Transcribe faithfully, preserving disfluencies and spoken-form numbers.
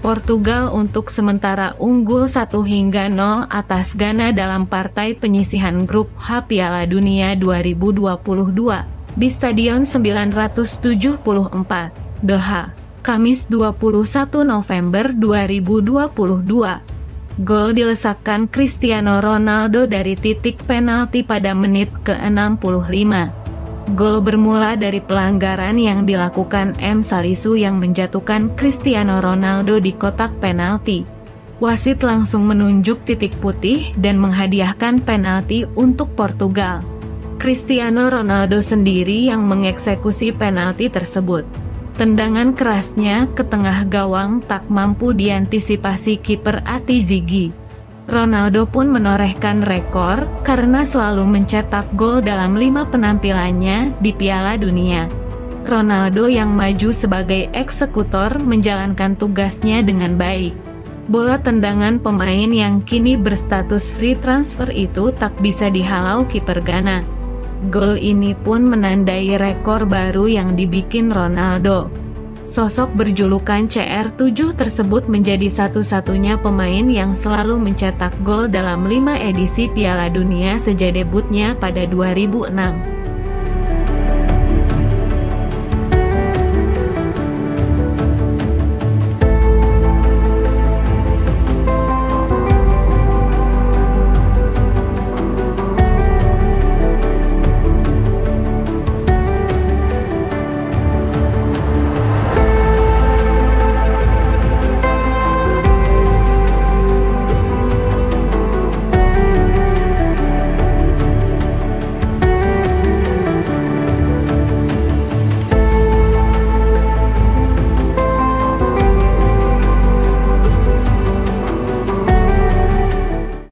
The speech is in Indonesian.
Portugal untuk sementara unggul satu hingga nol atas Ghana dalam partai penyisihan grup H Piala Dunia dua ribu dua puluh dua di Stadion sembilan ratus tujuh puluh empat, Doha, Kamis dua puluh satu November dua ribu dua puluh dua. Gol dilesakkan Cristiano Ronaldo dari titik penalti pada menit ke enam puluh lima. Gol bermula dari pelanggaran yang dilakukan M. Salisu yang menjatuhkan Cristiano Ronaldo di kotak penalti. Wasit langsung menunjuk titik putih dan menghadiahkan penalti untuk Portugal. Cristiano Ronaldo sendiri yang mengeksekusi penalti tersebut. Tendangan kerasnya ke tengah gawang tak mampu diantisipasi kiper Ati Zigi. Ronaldo pun menorehkan rekor karena selalu mencetak gol dalam lima penampilannya di Piala Dunia. Ronaldo yang maju sebagai eksekutor menjalankan tugasnya dengan baik. Bola tendangan pemain yang kini berstatus free transfer itu tak bisa dihalau kiper Ghana. Gol ini pun menandai rekor baru yang dibikin Ronaldo. Sosok berjulukan C R tujuh tersebut menjadi satu-satunya pemain yang selalu mencetak gol dalam lima edisi Piala Dunia sejak debutnya pada dua ribu enam.